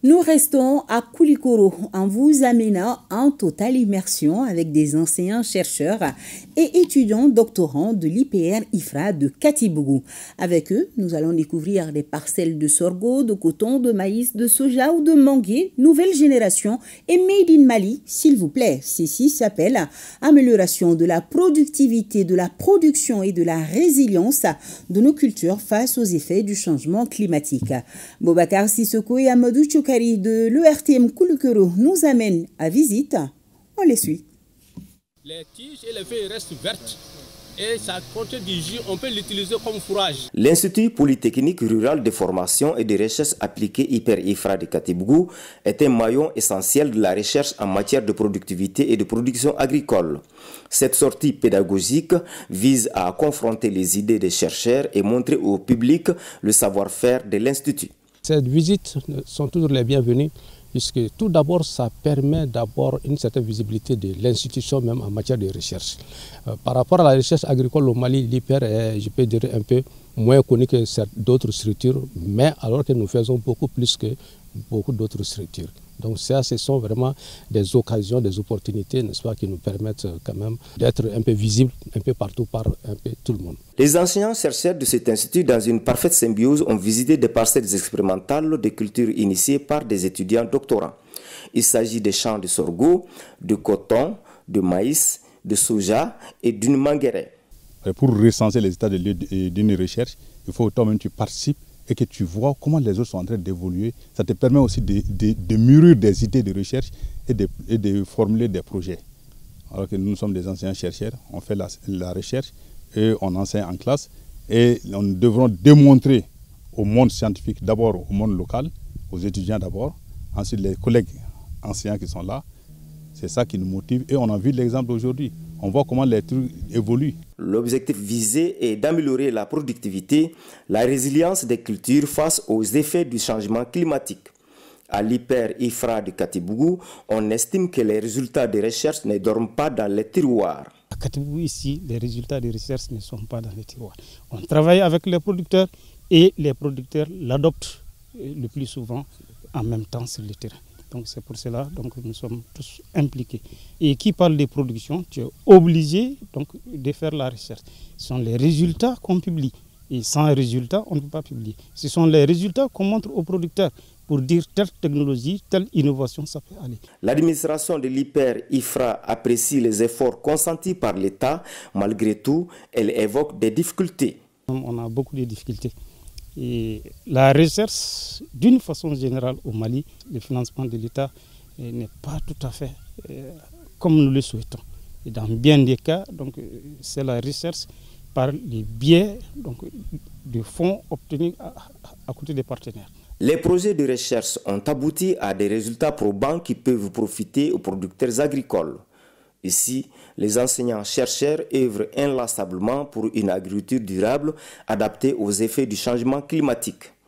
Nous restons à Koulikoro en vous amenant en totale immersion avec des enseignants-chercheurs et étudiants doctorants de l'IPR IFRA de Katibougou. Avec eux, nous allons découvrir des parcelles de sorgho, de coton, de maïs, de soja ou de manguier, nouvelle génération et made in Mali, s'il vous plaît. Ceci s'appelle amélioration de la productivité, de la production et de la résilience de nos cultures face aux effets du changement climatique. Boubacar Sissoko et Amadou Choukari de l'ERTM Koulikoro nous amènent à visite. On les suit. Les tiges et les feuilles restent vertes et ça contient du jus, on peut l'utiliser comme fourrage. L'Institut Polytechnique Rural de Formation et de Recherche appliquée IPR-IFRA de Katibougou est un maillon essentiel de la recherche en matière de productivité et de production agricole. Cette sortie pédagogique vise à confronter les idées des chercheurs et montrer au public le savoir-faire de l'Institut. Ces visites sont toujours les bienvenues puisque tout d'abord ça permet d'abord une certaine visibilité de l'institution même en matière de recherche. Par rapport à la recherche agricole au Mali, l'IPR est, je peux dire, un peu moins connu que d'autres structures, mais alors que nous faisons beaucoup plus que beaucoup d'autres structures. Donc ça, ce sont vraiment des occasions, des opportunités, n'est-ce pas, qui nous permettent quand même d'être un peu visibles, un peu partout par un peu tout le monde. Les enseignants-chercheurs de cet institut, dans une parfaite symbiose, ont visité des parcelles expérimentales de cultures initiées par des étudiants doctorants. Il s'agit des champs de sorgho, de coton, de maïs, de soja et d'une mangueraie. Pour recenser les états de lieu d'une recherche, il faut que toi-même tu participes et que tu vois comment les autres sont en train d'évoluer. Ça te permet aussi de mûrir des idées de recherche et de formuler des projets. Alors que nous sommes des enseignants-chercheurs, on fait la recherche et on enseigne en classe. Et nous devrons démontrer au monde scientifique, d'abord au monde local, aux étudiants d'abord, ensuite les collègues enseignants qui sont là. C'est ça qui nous motive et on a vu l'exemple aujourd'hui. On voit comment les trucs évoluent. L'objectif visé est d'améliorer la productivité, la résilience des cultures face aux effets du changement climatique. À l'IPR-IFRA de Katibougou, on estime que les résultats des recherches ne dorment pas dans les tiroirs. À Katibougou, ici, les résultats des recherches ne sont pas dans les tiroirs. On travaille avec les producteurs et les producteurs l'adoptent le plus souvent en même temps sur le terrain. Donc c'est pour cela que nous sommes tous impliqués. Et qui parle de production, tu es obligé donc, de faire la recherche. Ce sont les résultats qu'on publie. Et sans résultats, on ne peut pas publier. Ce sont les résultats qu'on montre aux producteurs pour dire telle technologie, telle innovation, ça peut aller. L'administration de l'IPR-IFRA apprécie les efforts consentis par l'État. Malgré tout, elle évoque des difficultés. On a beaucoup de difficultés. Et la recherche, d'une façon générale au Mali, le financement de l'État n'est pas tout à fait comme nous le souhaitons. Et dans bien des cas, c'est la recherche par les biais de fonds obtenus à côté des partenaires. Les projets de recherche ont abouti à des résultats probants qui peuvent profiter aux producteurs agricoles. Ici, les enseignants-chercheurs œuvrent inlassablement pour une agriculture durable adaptée aux effets du changement climatique.